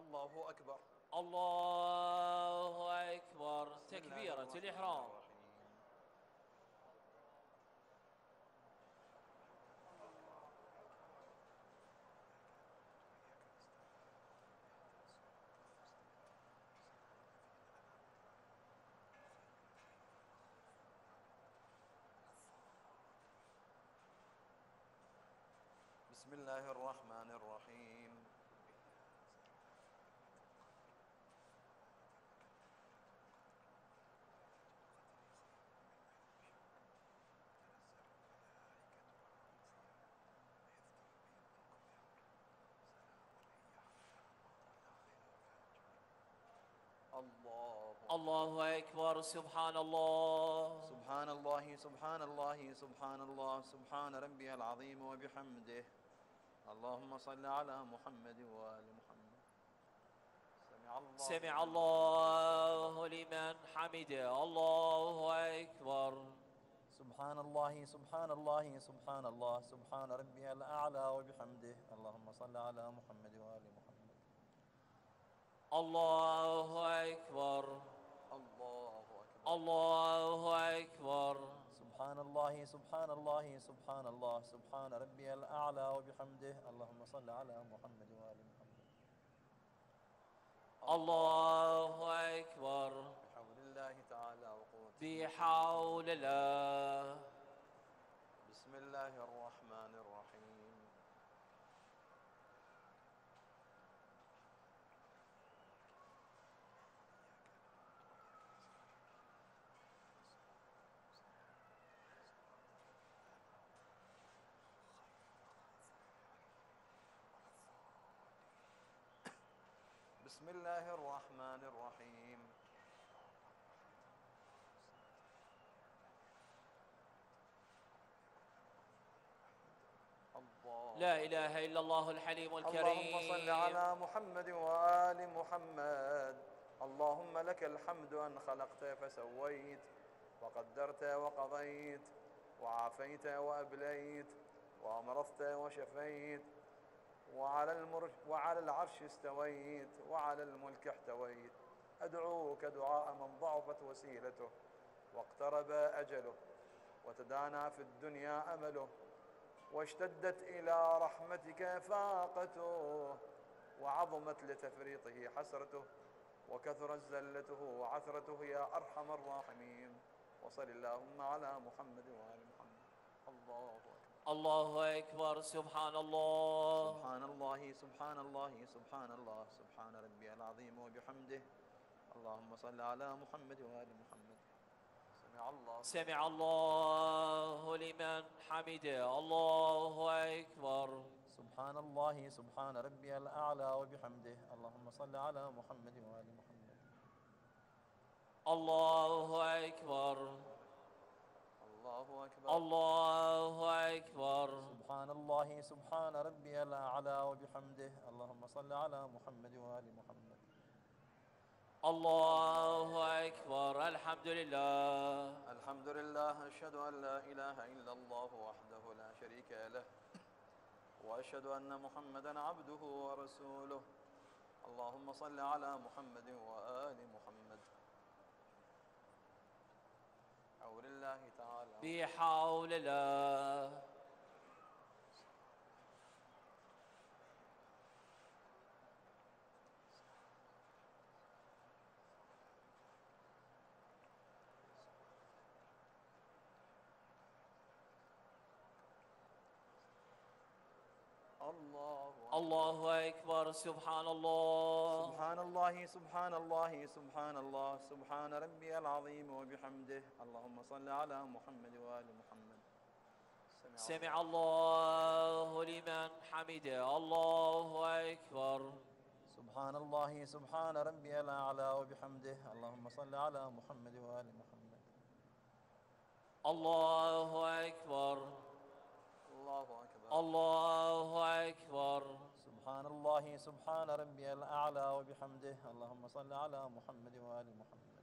الله أكبر. الله أكبر. بسم الله تكبيرة الرحمن الإحرام. الرحيم. بسم الله الرحمن الرحيم. الله أكبر. سبحان الله. سبحان الله سبحان الله سبحان الله سبحان ربي العظيم وبحمده. اللهم صل على محمد وآل محمد. سمع الله لمن حمده. الله أكبر. سبحان الله سبحان الله سبحان الله سبحان ربي الأعلى وبحمده. اللهم صل على محمد وآل محمد. الله أكبر. الله أكبر. الله أكبر. سبحان الله سبحان الله سبحان الله سبحان ربي الأعلى وبحمده. اللهم صل على محمد وآل محمد. الله أكبر. بحول الله تعالى وقوته. بحول الله. بسم الله الرحمن الرحيم. بسم الله الرحمن الرحيم. لا إله إلا الله الحليم الكريم. اللهم صل على محمد وآل محمد. اللهم لك الحمد أن خلقت فسويت وقدرت وقضيت وعافيت وأبليت وأمرضت وشفيت وعلى العرش استويت وعلى الملك احتويت. أدعوك دعاء من ضعفت وسيلته واقترب أجله وتدانى في الدنيا أمله واشتدت إلى رحمتك فاقته وعظمت لتفريطه حسرته وكثرت زلته وعثرته يا أرحم الراحمين. وصل اللهم على محمد وآل محمد. الله أكبر. الله أكبر. سبحان الله. سبحان الله سبحان الله سبحان الله سبحان ربي العظيم وبحمده. اللهم صل على محمد وآل محمد. سمع الله لمن حمده. الله أكبر. سبحان الله سبحان ربي الأعلى وبحمده. اللهم صل على محمد وآل محمد. الله أكبر. الله أكبر. الله أكبر. سبحان الله سبحان ربي الأعلى وبحمده. اللهم صل على محمد وآل محمد. الله أكبر. الحمد لله. الحمد لله. أشهد أن لا إله إلا الله وحده لا شريك له وأشهد أن محمدا عبده ورسوله. اللهم صل على محمد وآل محمد. حول الله تعالى. بحول الله. الله أكبر. سبحان الله. سبحان الله سبحان الله سبحان الله سبحان ربي العظيم وبحمده. اللهم صل على محمد وآل محمد. سمع الله لمن حمده. الله أكبر. سبحان الله سبحان ربي الأعلى وبحمده. اللهم صل على محمد وآل محمد. الله أكبر. الله أكبر. الله أكبر. سبحان الله سبحان ربي الأعلى وبحمده. اللهم صل على محمد وآل محمد.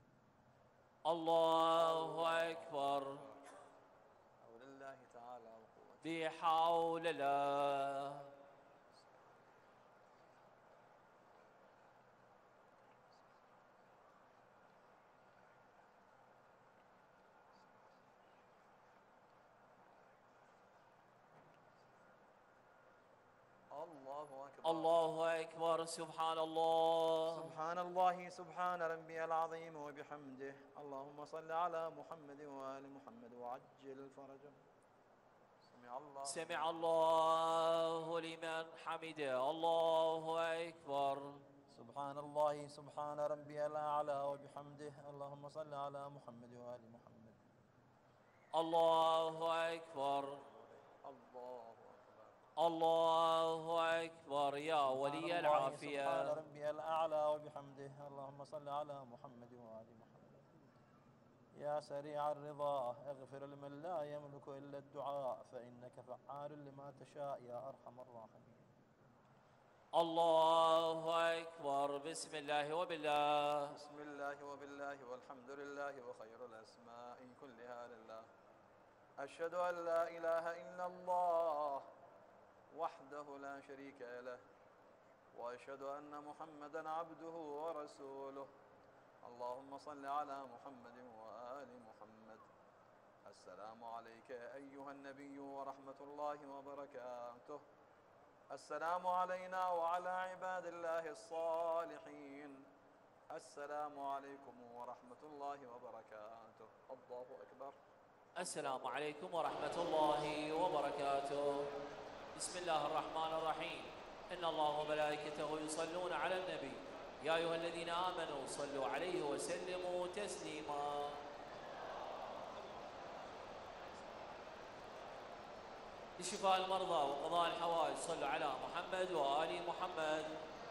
الله أكبر. حول الله تعالى وقوته. بحول الله. أكبر. الله أكبر. سبحان الله. سبحان الله سبحان ربي العظيم وبحمده. اللهم صل على محمد وآل محمد وعجل فرجه. سمع الله لمن حمده. الله أكبر. سبحان الله سبحان ربي الأعلى وبحمده. اللهم صل على محمد وآل محمد. الله أكبر. الله أكبر. الله أكبر. يا ولي العافية. سبحان ربي الأعلى وبحمده. اللهم صل على محمد وآل محمد. يا سريع الرضا اغفر لمن لا يملك إلا الدعاء فإنك فعال لما تشاء يا أرحم الراحمين. الله أكبر. بسم الله وبالله. بسم الله وبالله والحمد لله وخير الأسماء كلها لله. أشهد أن لا إله إلا الله وحده لا شريك له، وأشهد أن محمدا عبده ورسوله. اللهم صل على محمد وآل محمد. السلام عليك أيها النبي ورحمة الله وبركاته. السلام علينا وعلى عباد الله الصالحين. السلام عليكم ورحمة الله وبركاته. الله أكبر. السلام عليكم ورحمة الله وبركاته. بسم الله الرحمن الرحيم. إن الله وملائكته يصلون على النبي يا أيها الذين آمنوا صلوا عليه وسلموا تسليما. لشفاء المرضى وقضاء الحوائج صلوا على محمد وآل محمد.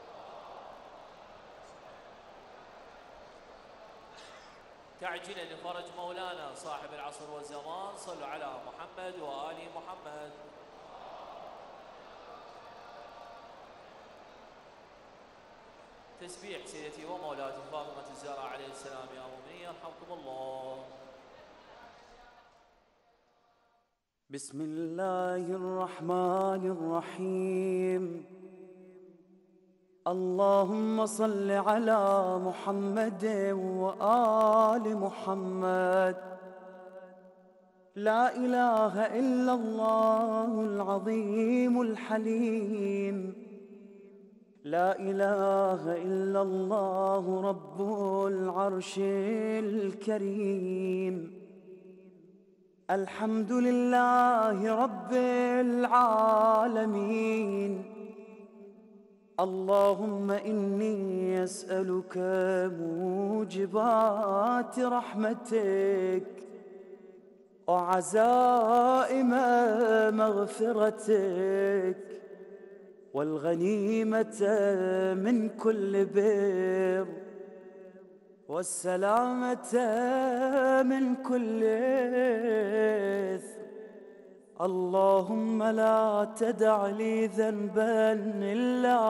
تعجيلا لفرج مولانا صاحب العصر والزمان صلوا على محمد وآل محمد. تسبيح سيدتي ومولاتي فاطمة الزهراء عليه السلام يا مؤمنين يرحمكم الله. بسم الله الرحمن الرحيم. اللهم صل على محمد وآل محمد. لا إله إلا الله العظيم الحليم. لا إله إلا الله رب العرش الكريم. الحمد لله رب العالمين. اللهم إني أسألك موجبات رحمتك وعزائم مغفرتك والغنيمة من كل بر والسلامة من كل إثم. اللهم لا تدع لي ذنبا إلا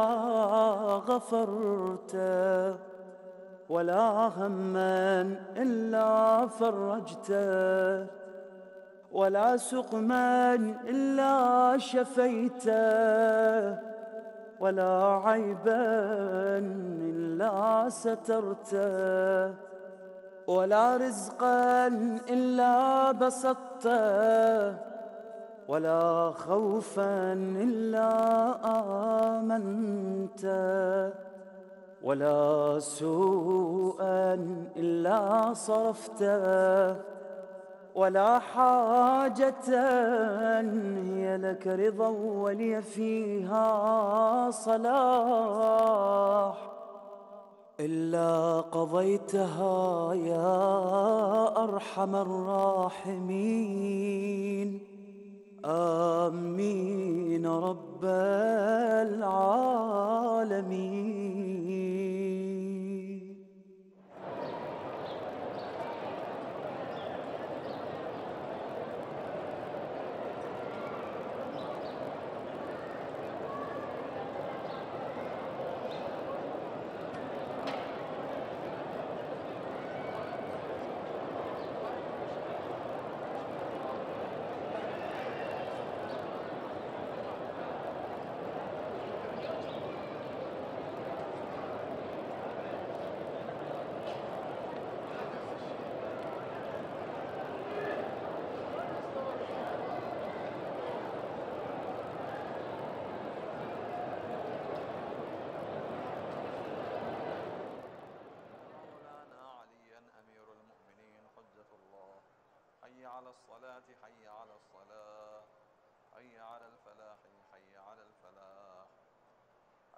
غفرته ولا هما إلا فرجته ولا سقما إلا شفيته ولا عيبا إلا سترته ولا رزقا إلا بسطته ولا خوفا إلا آمنته ولا سوءا إلا صرفته ولا حاجة هي لك رضا ولي فيها صلاح إلا قضيتها يا أرحم الراحمين. آمين رب العالمين.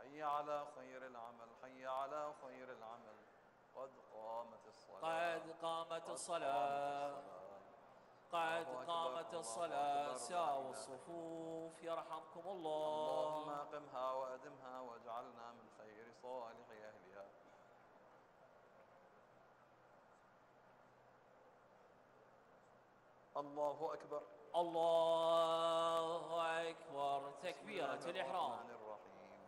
حي على خير العمل، حي على خير العمل. قد قامت الصلاة، قد قامت قد الصلاة، قد الله أكبر، قامت الله الصلاة. أكبر، لا ساووا إله. الصفوف يرحمكم اللهم الله. أقمها وأدمها واجعلنا من خير صالح أهلها. الله أكبر، الله أكبر. بسم تكبيرة الله الإحرام. الرحمن الرحيم.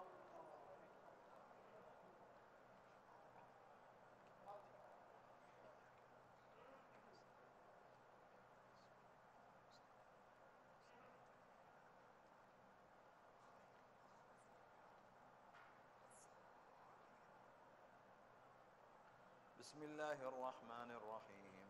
بسم الله الرحمن الرحيم.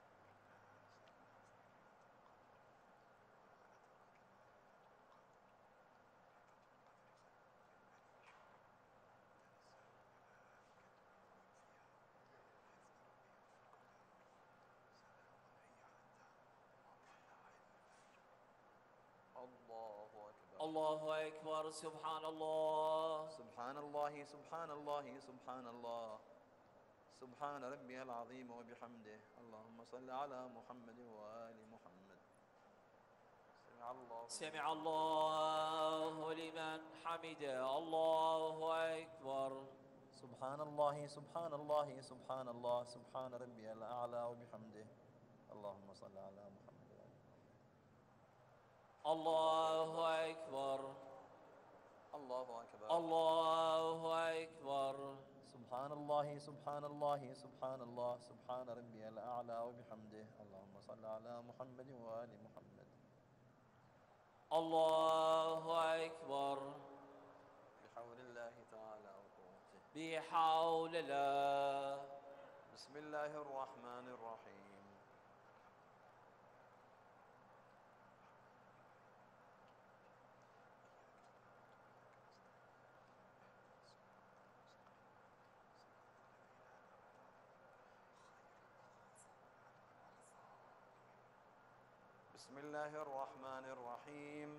الله أكبر، الله أكبر. سبحان الله، سبحان الله، سبحان الله، سبحان الله، سبحان ربي العظيم وبحمده. اللهم صل على محمد وآل محمد. سمع الله سمع الله لمن حمده. الله أكبر. سبحان الله، سبحان الله، سبحان الله، سبحان ربي الأعلى وبحمده. اللهم صل على محمد وآل محمد. الله أكبر. الله أكبر، الله أكبر. سبحان الله، سبحان الله، سبحان الله، سبحان ربي الأعلى وبحمده. اللهم صل على محمد وآل محمد. الله أكبر. بحول الله تعالى وقوته. بحول الله. بسم الله الرحمن الرحيم. بسم الله الرحمن الرحيم.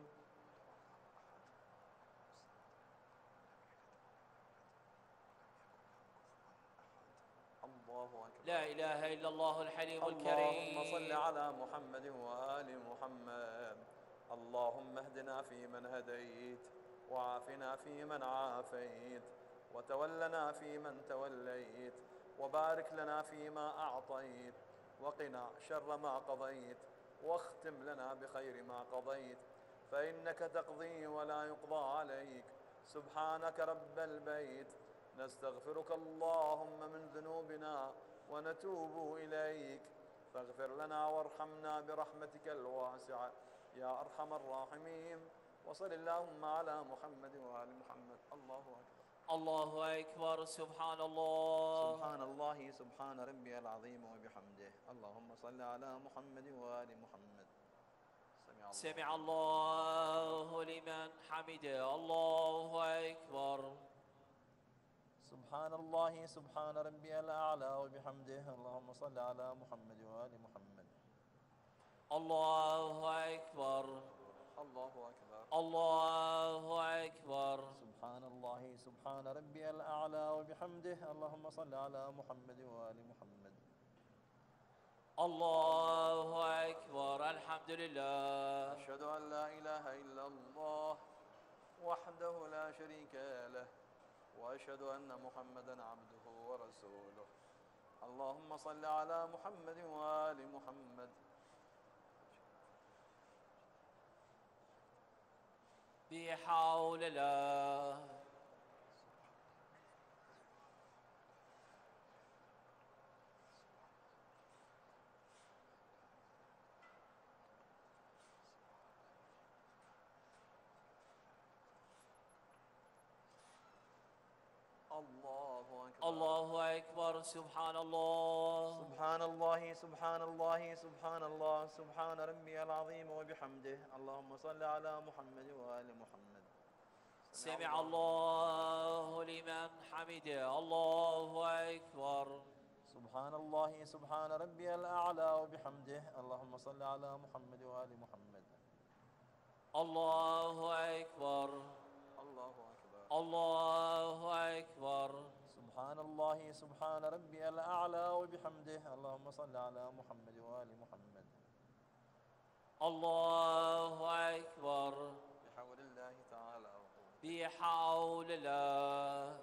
الله أكبر. لا إله إلا الله الحليم اللهم صل الكريم. على محمد وآل محمد. اللهم اهدنا فيمن هديت، وعافنا فيمن عافيت، وتولنا فيمن توليت، وبارك لنا فيما أعطيت، وقنا شر ما قضيت، واختم لنا بخير ما قضيت، فإنك تقضي ولا يقضى عليك. سبحانك رب البيت، نستغفرك اللهم من ذنوبنا ونتوب إليك، فاغفر لنا وارحمنا برحمتك الواسعة يا أرحم الراحمين. وصل اللهم على محمد وآل محمد. الله أكبر، الله أكبر. سبحان الله. سبحان الله، سبحان ربي العظيم وبحمده. اللهم صل على محمد وآل محمد. سمع الله لمن حمده. الله أكبر. سبحان الله، سبحان ربي الأعلى وبحمده. اللهم صل على محمد وآل محمد. الله أكبر. الله أكبر، الله أكبر. سبحان الله، سبحان ربي الأعلى وبحمده. اللهم صل على محمد وآل محمد. الله أكبر. الحمد لله. أشهد أن لا إله إلا الله وحده لا شريك له، وأشهد أن محمدا عبده ورسوله. اللهم صل على محمد وآل محمد. بحول الله. الله أكبر، الله أكبر. سبحان الله. سبحان الله، سبحان الله، سبحان الله، سبحان ربي العظيم وبحمده. اللهم صل على محمد وآل محمد. سمع الله لمن حمده. الله أكبر. سبحان الله، سبحان ربي الأعلى وبحمده. اللهم صل على محمد وآل محمد. الله أكبر. الله أكبر، الله أكبر. سبحان الله سبحان ربي الأعلى وبحمده. اللهم صل على محمد وآل محمد. الله أكبر. بحول الله تعالى وقوته. بحول الله.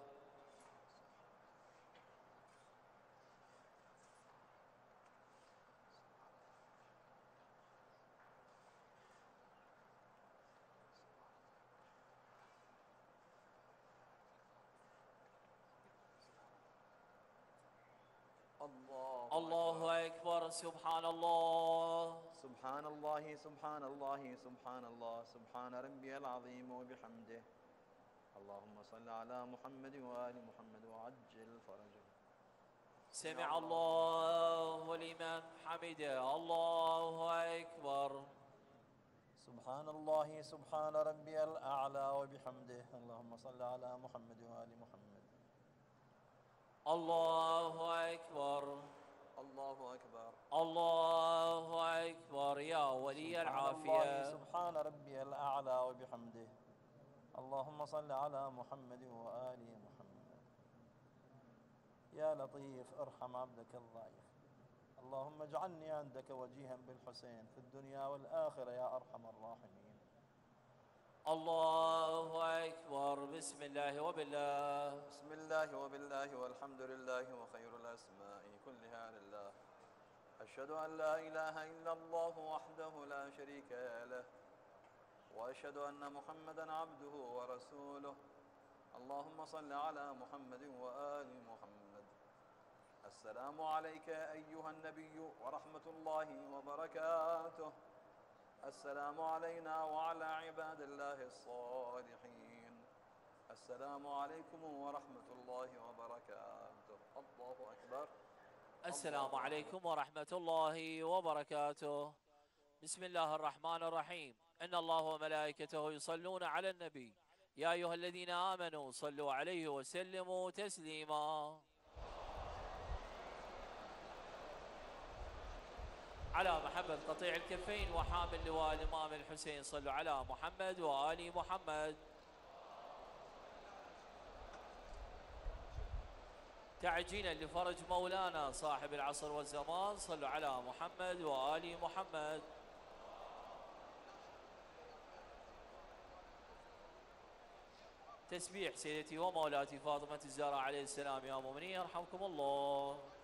الله أكبر. سبحان الله. سبحان الله سبحان الله سبحان الله سبحان ربي العظيم وبحمده. اللهم صل على محمد وآل محمد وعجل فرجه. سمع الله لمن حمده. الله أكبر. سبحان الله سبحان ربي الأعلى وبحمده. اللهم صل على محمد وآل محمد. الله أكبر. الله أكبر. الله أكبر يا ولي العافية. سبحان ربي الأعلى وبحمده. اللهم صل على محمد وآل محمد. يا لطيف ارحم عبدك الضعيف. اللهم اجعلني عندك وجيها بالحسين في الدنيا والآخرة يا أرحم الراحمين. الله أكبر. بسم الله وبالله. بسم الله وبالله والحمد لله وخير الأسماء كلها لله. أشهد أن لا إله إلا الله وحده لا شريك له، وأشهد أن محمدا عبده ورسوله. اللهم صل على محمد وآل محمد. السلام عليك أيها النبي ورحمة الله وبركاته. السلام علينا وعلى عباد الله الصالحين. السلام عليكم ورحمة الله وبركاته. الله أكبر. السلام عليكم ورحمة الله وبركاته. بسم الله الرحمن الرحيم. إن الله وملائكته يصلون على النبي يا أيها الذين آمنوا صلوا عليه وسلموا تسليما. على محبة قطيع الكفين وحامل لواء الإمام الحسين صلوا على محمد وآل محمد. تعجينا لفرج مولانا صاحب العصر والزمان صلوا على محمد وآل محمد. تسبيح سيدتي ومولاتي فاطمة الزهراء عليه السلام. يا مؤمنين يرحمكم الله.